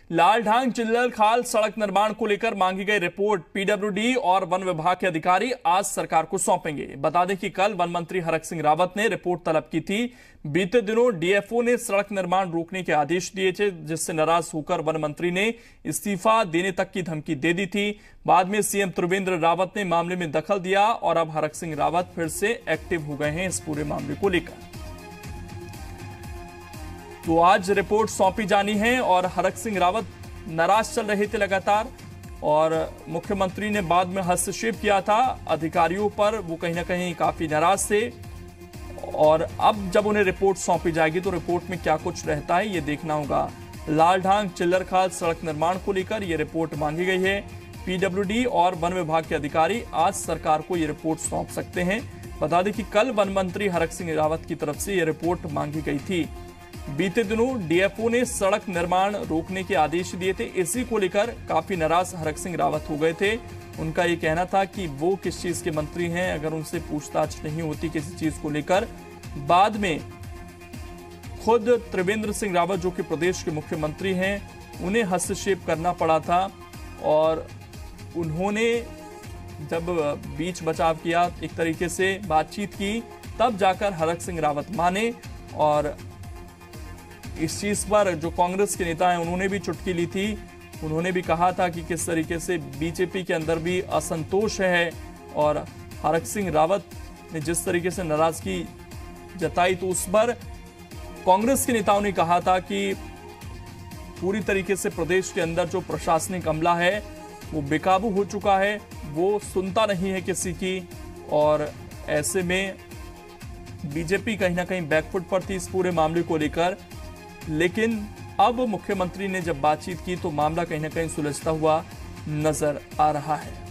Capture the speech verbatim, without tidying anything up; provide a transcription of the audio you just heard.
लालढांग चिल्लर खाल सड़क निर्माण को लेकर मांगी गई रिपोर्ट पीडब्ल्यूडी और वन विभाग के अधिकारी आज सरकार को सौंपेंगे। बता दें कि कल वन मंत्री हरक सिंह रावत ने रिपोर्ट तलब की थी। बीते दिनों डीएफओ ने सड़क निर्माण रोकने के आदेश दिए थे, जिससे नाराज होकर वन मंत्री ने इस्तीफा देने तक की धमकी दे दी थी। बाद में सीएम त्रिवेंद्र रावत ने मामले में दखल दिया और अब हरक सिंह रावत फिर से एक्टिव हो गए हैं इस पूरे मामले को लेकर। तो आज रिपोर्ट सौंपी जानी है और हरक सिंह रावत नाराज चल रहे थे लगातार और मुख्यमंत्री ने बाद में हस्तक्षेप किया था अधिकारियों पर। वो कहीं ना कहीं काफी नाराज थे और अब जब उन्हें रिपोर्ट सौंपी जाएगी तो रिपोर्ट में क्या कुछ रहता है ये देखना होगा। लालढांग चिल्लर खाल सड़क निर्माण को लेकर यह रिपोर्ट मांगी गई है। पीडब्ल्यूडी और वन विभाग के अधिकारी आज सरकार को यह रिपोर्ट सौंप सकते हैं। बता दें कि कल वन मंत्री हरक सिंह रावत की तरफ से यह रिपोर्ट मांगी गई थी। बीते दिनों डीएफओ ने सड़क निर्माण रोकने के आदेश दिए थे। इसी को लेकर काफी नाराज हरक सिंह रावत हो गए थे। उनका ये कहना था कि वो किस चीज के मंत्री हैं, अगर उनसे पूछताछ नहीं होती किसी चीज को लेकर। बाद में खुद त्रिवेंद्र सिंह रावत जो कि प्रदेश के मुख्यमंत्री हैं, उन्हें हस्तक्षेप करना पड़ा था और उन्होंने जब बीच बचाव किया, एक तरीके से बातचीत की, तब जाकर हरक सिंह रावत माने। और इस चीज पर जो कांग्रेस के नेता हैं उन्होंने भी चुटकी ली थी। उन्होंने भी कहा था कि किस तरीके से बीजेपी के अंदर भी असंतोष है और हरक सिंह रावत ने जिस तरीके से नाराजगी जताई तो उस पर कांग्रेस के नेताओं ने कहा था कि पूरी तरीके से प्रदेश के अंदर जो प्रशासनिक अमला है वो बेकाबू हो चुका है, वो सुनता नहीं है किसी की और ऐसे में बीजेपी कहीं ना कहीं बैकफुट पर थी इस पूरे मामले को लेकर। लेकिन अब मुख्यमंत्री ने जब बातचीत की तो मामला कहीं ना कहीं सुलझता हुआ नजर आ रहा है।